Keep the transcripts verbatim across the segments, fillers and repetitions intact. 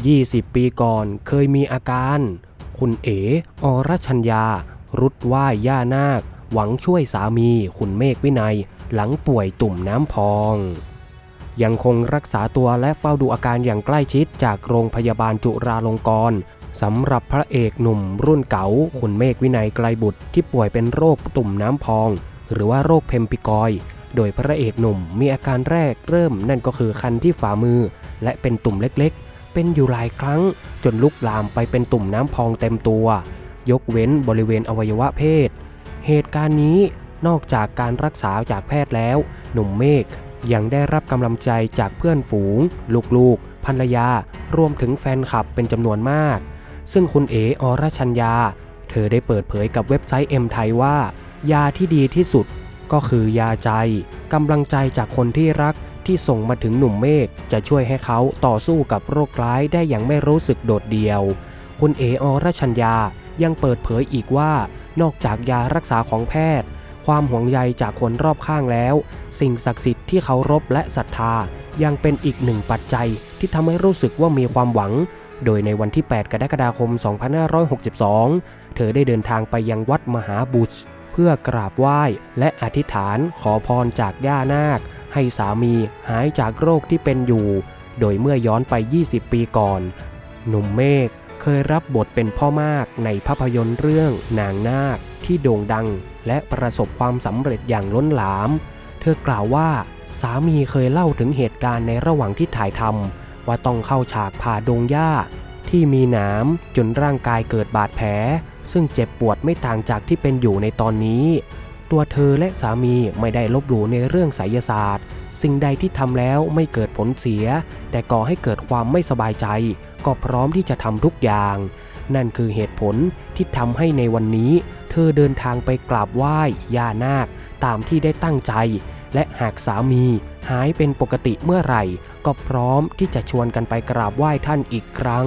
ยี่สิบปีก่อนเคยมีอาการคุณเอ๋อรชัญญารุดไหว้ย่านาคหวังช่วยสามีคุณเมฆวินัยหลังป่วยตุ่มน้ำพองยังคงรักษาตัวและเฝ้าดูอาการอย่างใกล้ชิดจากโรงพยาบาลจุฬาลงกรณ์สำหรับพระเอกหนุ่มรุ่นเก๋าคุณเมฆวินัยไกลบุตรที่ป่วยเป็นโรคตุ่มน้ำพองหรือว่าโรคเพมพิกอยโดยพระเอกหนุ่มมีอาการแรกเริ่มนั่นก็คือคันที่ฝ่ามือและเป็นตุ่มเล็กๆเป็นอยู่หลายครั้งจนลุกลามไปเป็นตุ่มน้ำพองเต็มตัวยกเว้นบริเวณอวัยวะเพศเหตุการณ์นี้นอกจากการรักษาจากแพทย์แล้วหนุ่มเมฆยังได้รับกำลังใจจากเพื่อนฝูงลูกๆภรรยารวมถึงแฟนคลับเป็นจำนวนมากซึ่งคุณเอ๋อรชัญญาเธอได้เปิดเผยกับเว็บไซต์เอ็มไทยว่ายาที่ดีที่สุดก็คือยาใจกำลังใจจากคนที่รักที่ส่งมาถึงหนุ่มเมฆจะช่วยให้เขาต่อสู้กับโรคร้ายได้อย่างไม่รู้สึกโดดเดี่ยวคุณเอ๋อรชัญญายังเปิดเผยอีกว่านอกจากยารักษาของแพทย์ความห่วงใยจากคนรอบข้างแล้วสิ่งศักดิ์สิทธิ์ที่เคารพและศรัทธายังเป็นอีกหนึ่งปัจจัยที่ทำให้รู้สึกว่ามีความหวังโดยในวันที่แปดกรกฎาคมสองพันห้าร้อยหกสิบสองเธอได้เดินทางไปยังวัดมหาบุตรเพื่อกราบไหว้และอธิษฐานขอพรจากย่านาคให้สามีหายจากโรคที่เป็นอยู่โดยเมื่อย้อนไปยี่สิบปีก่อนหนุ่มเมฆเคยรับบทเป็นพ่อมากในภาพยนตร์เรื่องนางนาคที่โด่งดังและประสบความสำเร็จอย่างล้นหลามเธอกล่าวว่าสามีเคยเล่าถึงเหตุการณ์ในระหว่างที่ถ่ายทำว่าต้องเข้าฉากผ่าดงหญ้าที่มีหนามจนร่างกายเกิดบาดแผลซึ่งเจ็บปวดไม่ต่างจากที่เป็นอยู่ในตอนนี้ตัวเธอและสามีไม่ได้ลบหลู่ในเรื่องไสยศาสตร์สิ่งใดที่ทำแล้วไม่เกิดผลเสียแต่ก่อให้เกิดความไม่สบายใจก็พร้อมที่จะทำทุกอย่างนั่นคือเหตุผลที่ทำให้ในวันนี้เธอเดินทางไปกราบไหว้ย่านาคตามที่ได้ตั้งใจและหากสามีหายเป็นปกติเมื่อไหร่ก็พร้อมที่จะชวนกันไปกราบไหว้ท่านอีกครั้ง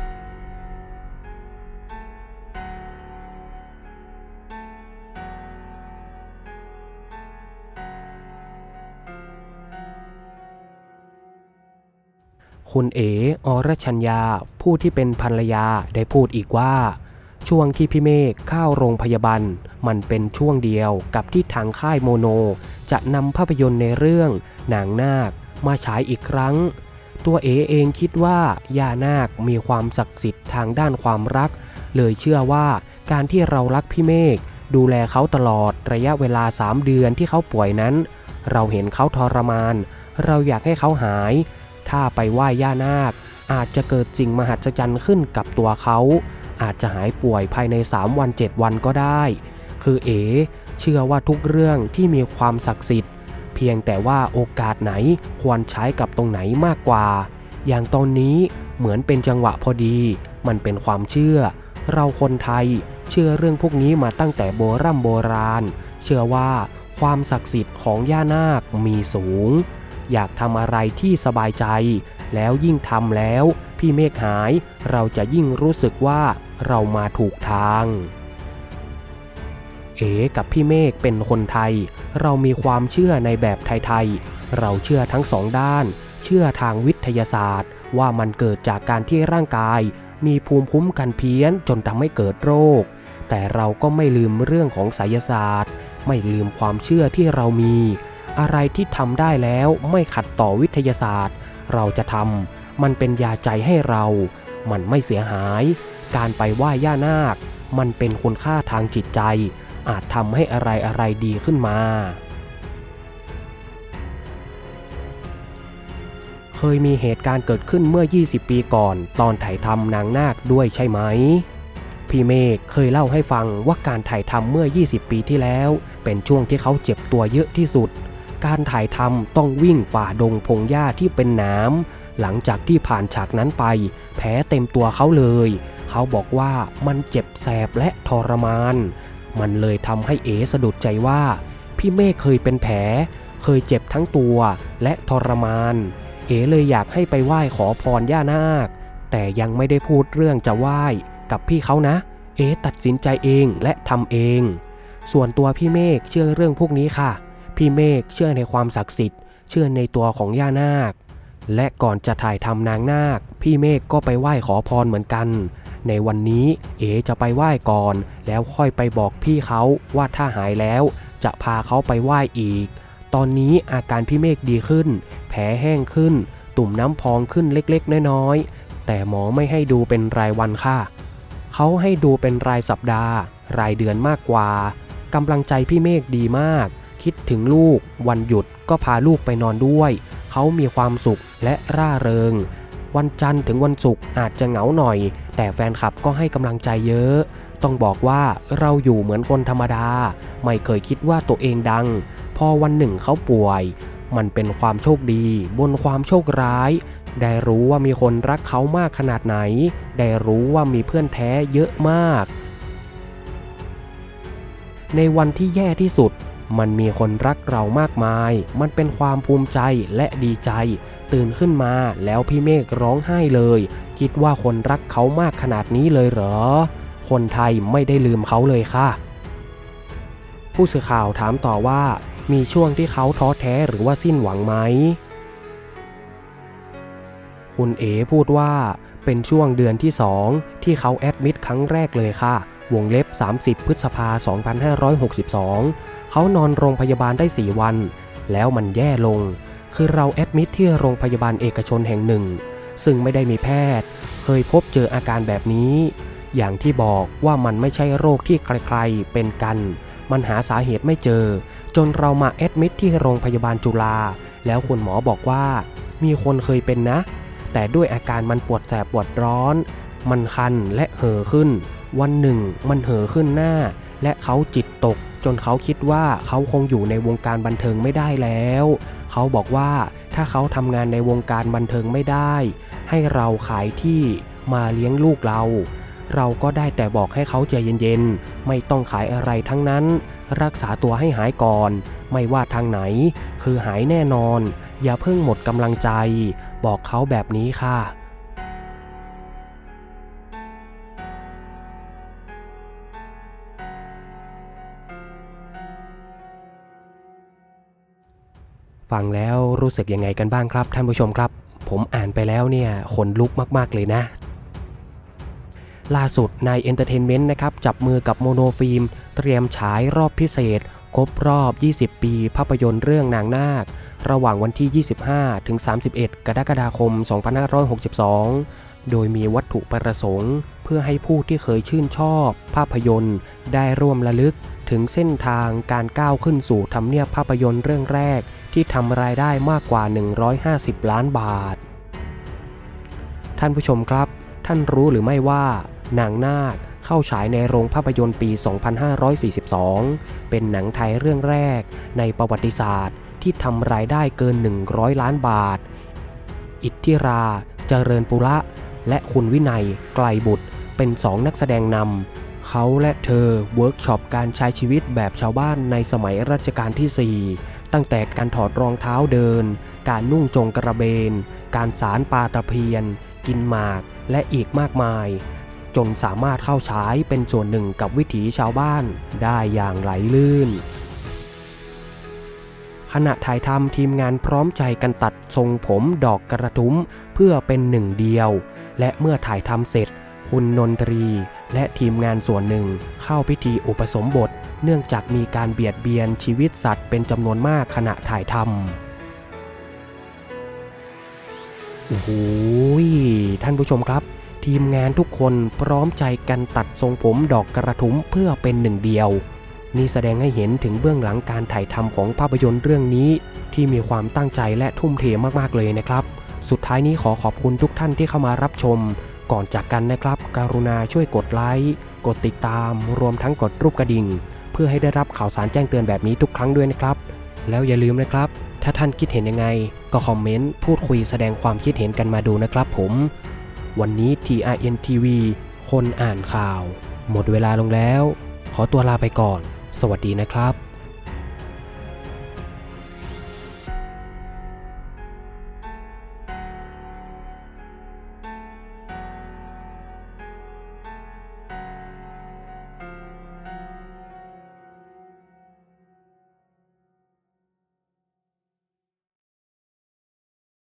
คุณเอ๋อรชัญญาผู้ที่เป็นภรรยาได้พูดอีกว่าช่วงที่พี่เมฆเข้าโรงพยาบาลมันเป็นช่วงเดียวกับที่ทางค่ายโมโนจะนำภาพยนตร์ในเรื่องนางนาคมาฉายอีกครั้งตัวเอ๋เองคิดว่าย่านาคมีความศักดิ์สิทธิ์ทางด้านความรักเลยเชื่อว่าการที่เรารักพี่เมฆดูแลเขาตลอดระยะเวลาสามเดือนที่เขาป่วยนั้นเราเห็นเขาทรมานเราอยากให้เขาหายถ้าไปไหว้ย่านาคอาจจะเกิดสิ่งมหัศจรรย์ขึ้นกับตัวเขาอาจจะหายป่วยภายในสามวันเจ็ดวันก็ได้คือเอ๋เชื่อว่าทุกเรื่องที่มีความศักดิ์สิทธิ์เพียงแต่ว่าโอกาสไหนควรใช้กับตรงไหนมากกว่าอย่างตอนนี้เหมือนเป็นจังหวะพอดีมันเป็นความเชื่อเราคนไทยเชื่อเรื่องพวกนี้มาตั้งแต่โบราณโบราณเชื่อว่าความศักดิ์สิทธิ์ของย่านาคมีสูงอยากทำอะไรที่สบายใจแล้วยิ่งทำแล้วพี่เมฆหายเราจะยิ่งรู้สึกว่าเรามาถูกทางเอ๋กับพี่เมฆเป็นคนไทยเรามีความเชื่อในแบบไทยๆเราเชื่อทั้งสองด้านเชื่อทางวิทยาศาสตร์ว่ามันเกิดจากการที่ร่างกายมีภูมิคุ้มกันเพี้ยนจนทำให้เกิดโรคแต่เราก็ไม่ลืมเรื่องของไสยศาสตร์ไม่ลืมความเชื่อที่เรามีอะไรที่ทำได้แล้วไม่ขัดต่อวิทยาศาสตร์เราจะทำมันเป็นยาใจให้เรามันไม่เสียหายการไปไหว้ย่านาคมันเป็นคุณค่าทางจิตใจอาจทำให้อะไรอะไรดีขึ้นมาเคยมีเหตุการณ์เกิดขึ้นเมื่อยี่สิบปีก่อนตอนถ่ายทำนางนาคด้วยใช่ไหมพี่เมฆเคยเล่าให้ฟังว่าการถ่ายทำเมื่อยี่สิบปีที่แล้วเป็นช่วงที่เขาเจ็บตัวเยอะที่สุดการถ่ายทำต้องวิ่งฝ่าดงพงหญ้าที่เป็นหนามหลังจากที่ผ่านฉากนั้นไปแผลเต็มตัวเขาเลยเขาบอกว่ามันเจ็บแสบและทรมานมันเลยทำให้เอ๋สะดุดใจว่าพี่เมฆเคยเป็นแผลเคยเจ็บทั้งตัวและทรมานเอ๋เลยอยากให้ไปไหว้ขอพรย่านาคแต่ยังไม่ได้พูดเรื่องจะไหว้กับพี่เขานะเอ๋ตัดสินใจเองและทำเองส่วนตัวพี่เมฆเชื่อเรื่องพวกนี้ค่ะพี่เมฆเชื่อในความศักดิ์สิทธิ์เชื่อในตัวของย่านาคและก่อนจะถ่ายทำนางนาคพี่เมฆก็ไปไหว้ขอพรเหมือนกันในวันนี้เอ๋จะไปไหว้ก่อนแล้วค่อยไปบอกพี่เขาว่าถ้าหายแล้วจะพาเขาไปไหว้อีกตอนนี้อาการพี่เมฆดีขึ้นแผลแห้งขึ้นตุ่มน้ำพองขึ้นเล็กๆน้อยๆแต่หมอไม่ให้ดูเป็นรายวันค่ะเขาให้ดูเป็นรายสัปดาห์รายเดือนมากกว่ากำลังใจพี่เมฆดีมากคิดถึงลูกวันหยุดก็พาลูกไปนอนด้วยเขามีความสุขและร่าเริงวันจันทร์ถึงวันศุกร์อาจจะเหงาหน่อยแต่แฟนคลับก็ให้กำลังใจเยอะต้องบอกว่าเราอยู่เหมือนคนธรรมดาไม่เคยคิดว่าตัวเองดังพอวันหนึ่งเขาป่วยมันเป็นความโชคดีบนความโชคร้ายได้รู้ว่ามีคนรักเขามากขนาดไหนได้รู้ว่ามีเพื่อนแท้เยอะมากในวันที่แย่ที่สุดมันมีคนรักเรามากมายมันเป็นความภูมิใจและดีใจตื่นขึ้นมาแล้วพี่เมฆร้องไห้เลยคิดว่าคนรักเขามากขนาดนี้เลยเหรอคนไทยไม่ได้ลืมเขาเลยค่ะผู้สื่อข่าวถามต่อว่ามีช่วงที่เขาท้อแท้หรือว่าสิ้นหวังไหมคุณเอ๋พูดว่าเป็นช่วงเดือนที่สองที่เขาแอดมิดครั้งแรกเลยค่ะวงเล็บสามสิบพฤษภาคมสองพันห้าร้อยหกสิบสองเขานอนโรงพยาบาลได้สี่วันแล้วมันแย่ลงคือเราแอดมิดที่โรงพยาบาลเอกชนแห่งหนึ่งซึ่งไม่ได้มีแพทย์เคยพบเจออาการแบบนี้อย่างที่บอกว่ามันไม่ใช่โรคที่ใครๆเป็นกันมันหาสาเหตุไม่เจอจนเรามาแอดมิดที่โรงพยาบาลจุฬาแล้วคุณหมอบอกว่ามีคนเคยเป็นนะแต่ด้วยอาการมันปวดแสบปวดร้อนมันคันและเห่อขึ้นวันหนึ่งมันเห่อขึ้นหน้าและเขาจิตตกจนเขาคิดว่าเขาคงอยู่ในวงการบันเทิงไม่ได้แล้วเขาบอกว่าถ้าเขาทำงานในวงการบันเทิงไม่ได้ให้เราขายที่มาเลี้ยงลูกเราเราก็ได้แต่บอกให้เขาใจเย็นๆไม่ต้องขายอะไรทั้งนั้นรักษาตัวให้หายก่อนไม่ว่าทางไหนคือหายแน่นอนอย่าเพิ่งหมดกำลังใจบอกเขาแบบนี้ค่ะฟังแล้วรู้สึกยังไงกันบ้างครับท่านผู้ชมครับผมอ่านไปแล้วเนี่ยขนลุกมากๆเลยนะล่าสุดนายเอนเตอร์เทนเมนต์นะครับจับมือกับโมโนฟิล์มเตรียมฉายรอบพิเศษครบรอบยี่สิบปีภาพยนตร์เรื่องนางนาคระหว่างวันที่ยี่สิบห้าถึงสามสิบเอ็ดกรกฎาคมสองพันห้าร้อยหกสิบสองโดยมีวัตถุประสงค์เพื่อให้ผู้ที่เคยชื่นชอบภาพยนตร์ได้ร่วมระลึกถึงเส้นทางการก้าวขึ้นสู่ทำเนียบภาพยนตร์เรื่องแรกที่ทำรายได้มากกว่าหนึ่งร้อยห้าสิบล้านบาทท่านผู้ชมครับท่านรู้หรือไม่ว่านางนาคเข้าฉายในโรงภาพยนตร์ปีสองพันห้าร้อยสี่สิบสองเป็นหนังไทยเรื่องแรกในประวัติศาสตร์ที่ทำรายได้เกินหนึ่งร้อยล้านบาทอิทธิราเจริญปุระและคุณวินัยไกลบุตรเป็นสองนักแสดงนำเขาและเธอเวิร์กช็อปการใช้ชีวิตแบบชาวบ้านในสมัยรัชกาลที่สี่ตั้งแต่การถอดรองเท้าเดินการนุ่งจงกระเบนการสารปลาตะเพียนกินหมากและอีกมากมายจนสามารถเข้าฉายเป็นส่วนหนึ่งกับวิถีชาวบ้านได้อย่างไหลลื่นขณะถ่ายทำทีมงานพร้อมใจกันตัดทรงผมดอกกระทุ้มเพื่อเป็นหนึ่งเดียวและเมื่อถ่ายทำเสร็จคุณนนทรีและทีมงานส่วนหนึ่งเข้าพิธีอุปสมบทเนื่องจากมีการเบียดเบียนชีวิตสัตว์เป็นจำนวนมากขณะถ่ายทำโอ้โหท่านผู้ชมครับทีมงานทุกคนพร้อมใจกันตัดทรงผมดอกกระทุ้มเพื่อเป็นหนึ่งเดียวนี่แสดงให้เห็นถึงเบื้องหลังการถ่ายทำของภาพยนตร์เรื่องนี้ที่มีความตั้งใจและทุ่มเทมากๆเลยนะครับสุดท้ายนี้ขอขอบคุณทุกท่านที่เข้ามารับชมก่อนจากกันนะครับกรุณาช่วยกดไลค์กดติดตามรวมทั้งกดรูปกระดิ่งเพื่อให้ได้รับข่าวสารแจ้งเตือนแบบนี้ทุกครั้งด้วยนะครับแล้วอย่าลืมนะครับถ้าท่านคิดเห็นยังไงก็คอมเมนต์พูดคุยแสดงความคิดเห็นกันมาดูนะครับผมวันนี้ ที อาร์ เอ็น ที วี คนอ่านข่าวหมดเวลาลงแล้วขอตัวลาไปก่อนสวัสดีนะครับ